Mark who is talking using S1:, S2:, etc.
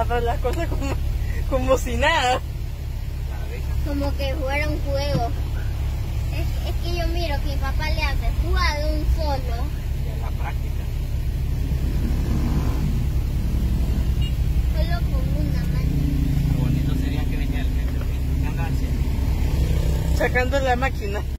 S1: agarrar las cosas como si nada.
S2: Como que fuera un juego. Es que yo miro que mi papá le hace jugar de un solo.
S3: Y en la práctica.
S2: Solo con una mano.
S3: Lo bonito sería que venía el jefe. ¿Qué andan haciendo?
S1: Sacando la máquina.